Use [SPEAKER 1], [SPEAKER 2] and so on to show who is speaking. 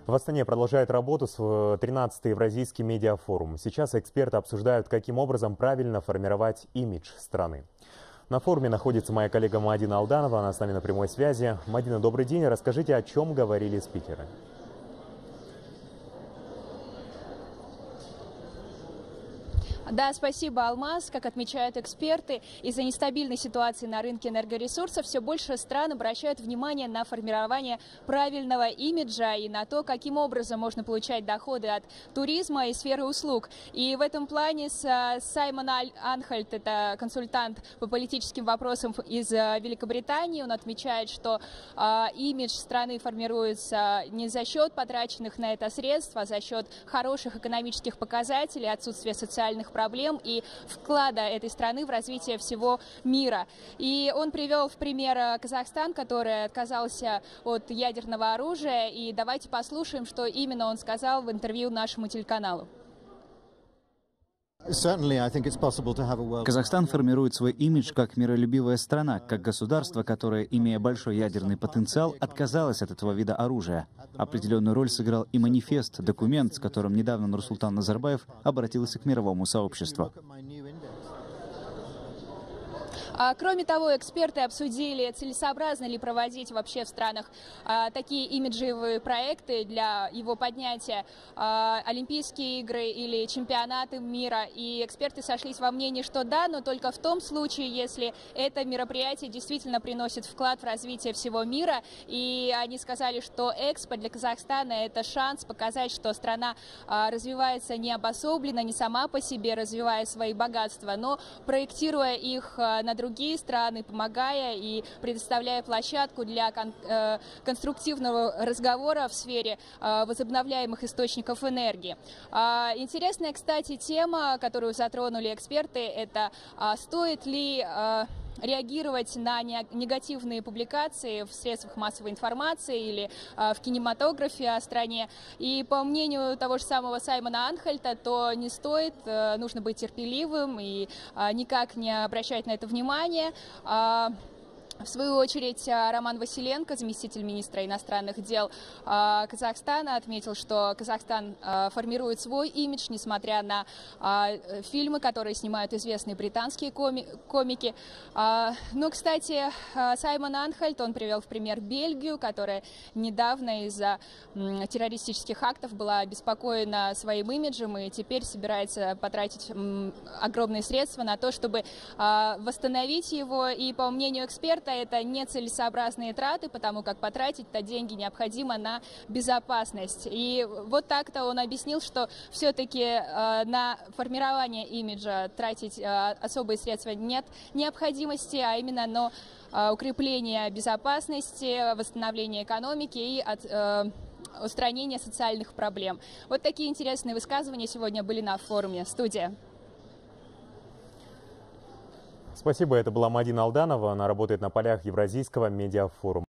[SPEAKER 1] В Астане продолжает работу 13-й Евразийский медиафорум. Сейчас эксперты обсуждают, каким образом правильно формировать имидж страны. На форуме находится моя коллега Мадина Алданова, она с нами на прямой связи. Мадина, добрый день. Расскажите, о чем говорили спикеры.
[SPEAKER 2] Да, спасибо, Алмаз. Как отмечают эксперты, из-за нестабильной ситуации на рынке энергоресурсов все больше стран обращают внимание на формирование правильного имиджа и на то, каким образом можно получать доходы от туризма и сферы услуг. И в этом плане Саймон Анхальт, это консультант по политическим вопросам из Великобритании, он отмечает, что имидж страны формируется не за счет потраченных на это средств, а за счет хороших экономических показателей, отсутствия социальных проблем и вклада этой страны в развитие всего мира. И он привел в пример Казахстан, который отказался от ядерного оружия. И давайте послушаем, что именно он сказал в интервью нашему телеканалу.
[SPEAKER 3] Казахстан формирует свой имидж как миролюбивая страна, как государство, которое, имея большой ядерный потенциал, отказалось от этого вида оружия. Определенную роль сыграл и манифест, документ, с которым недавно Нурсултан Назарбаев обратился к мировому сообществу.
[SPEAKER 2] Кроме того, эксперты обсудили, целесообразно ли проводить вообще в странах такие имиджевые проекты для его поднятия, Олимпийские игры или чемпионаты мира. И эксперты сошлись во мнении, что да, но только в том случае, если это мероприятие действительно приносит вклад в развитие всего мира. И они сказали, что Экспо для Казахстана – это шанс показать, что страна развивается не обособленно, не сама по себе, развивая свои богатства, но проектируя их на другие страны, помогая и предоставляя площадку для конструктивного разговора в сфере возобновляемых источников энергии. Интересная, кстати, тема, которую затронули эксперты, это стоит ли реагировать на негативные публикации в средствах массовой информации или в кинематографе о стране. И по мнению того же самого Саймона Анхальта, то не стоит, нужно быть терпеливым и никак не обращать на это внимание. В свою очередь, Роман Василенко, заместитель министра иностранных дел Казахстана, отметил, что Казахстан формирует свой имидж, несмотря на фильмы, которые снимают известные британские комики. Но, кстати, Саймон Анхальт, он привел в пример Бельгию, которая недавно из-за террористических актов была обеспокоена своим имиджем и теперь собирается потратить огромные средства на то, чтобы восстановить его. И, по мнению эксперта, это нецелесообразные траты, потому как потратить-то деньги необходимо на безопасность. И вот так-то он объяснил, что все-таки на формирование имиджа тратить особые средства нет необходимости, а именно на укрепление безопасности, восстановление экономики и устранение социальных проблем. Вот такие интересные высказывания сегодня были на форуме. Студия.
[SPEAKER 1] Спасибо, это была Мадина Алданова, она работает на полях Евразийского медиафорума.